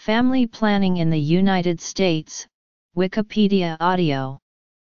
Family planning in the United States, Wikipedia audio.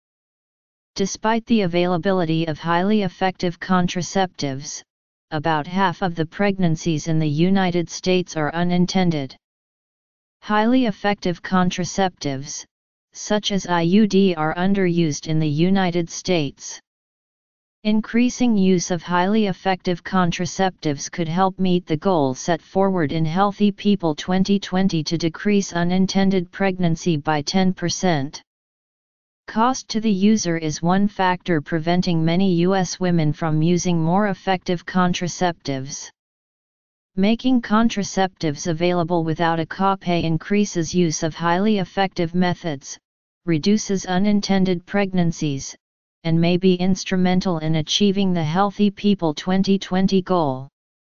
Despite the availability of highly effective contraceptives, about half of the pregnancies in the United States are unintended. Highly effective contraceptives, such as IUD, are underused in the United States. Increasing use of highly effective contraceptives could help meet the goal set forward in Healthy People 2020 to decrease unintended pregnancy by 10%. Cost to the user is one factor preventing many U.S. women from using more effective contraceptives. Making contraceptives available without a copay increases use of highly effective methods, reduces unintended pregnancies, and may be instrumental in achieving the Healthy People 2020 goal.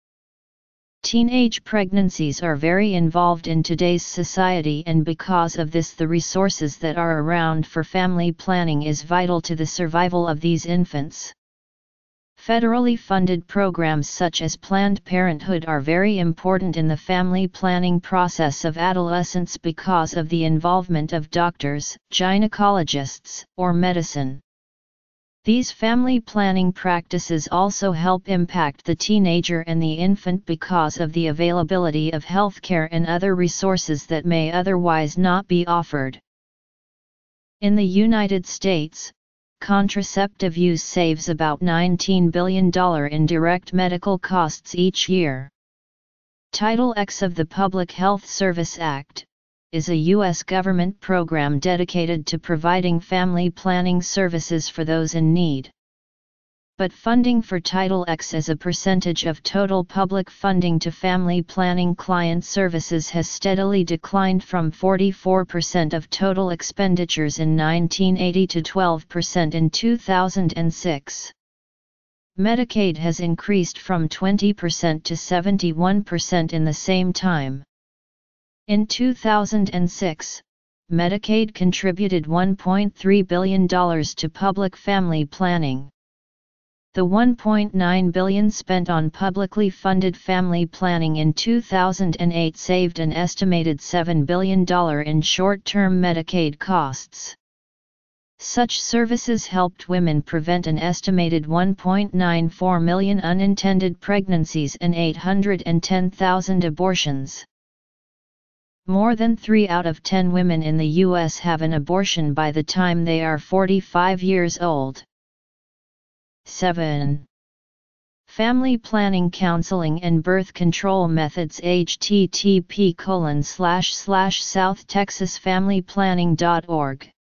Teenage pregnancies are very involved in today's society, and because of this, the resources that are around for family planning is vital to the survival of these infants. Federally funded programs such as Planned Parenthood are very important in the family planning process of adolescents because of the involvement of doctors, gynecologists, or medicine. These family planning practices also help impact the teenager and the infant because of the availability of healthcare and other resources that may otherwise not be offered. In the United States, contraceptive use saves about $19 billion in direct medical costs each year. Title X of the Public Health Service Act is a U.S. government program dedicated to providing family planning services for those in need. But funding for Title X as a percentage of total public funding to family planning client services has steadily declined from 44% of total expenditures in 1980 to 12% in 2006. Medicaid has increased from 20% to 71% in the same time. In 2006, Medicaid contributed $1.3 billion to public family planning. The $1.9 billion spent on publicly funded family planning in 2008 saved an estimated $7 billion in short-term Medicaid costs. Such services helped women prevent an estimated 1.94 million unintended pregnancies and 810,000 abortions. More than 3 out of 10 women in the U.S. have an abortion by the time they are 45 years old. 7. Family planning counseling and birth control methods. http://southtexasfamilyplanning.org